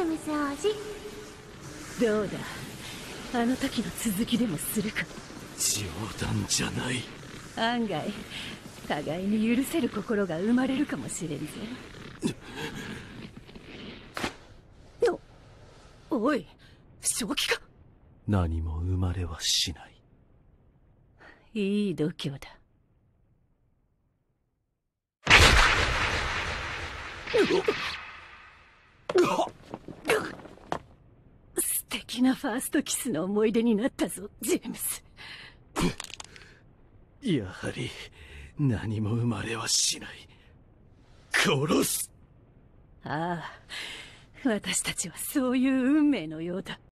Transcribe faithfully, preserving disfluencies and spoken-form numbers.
ムス王子。 どうだ、あの時の続きでもするか。 冗談じゃない。 案外互いに許せる心が生まれるかもしれんぜ。おおい、正気か。 何も生まれはしない。 いい度胸だ。素敵なファーストキスの思い出になったぞ、ジェームス。 やはり何も生まれはしない。殺す。 ああ、私たちはそういう運命のようだ。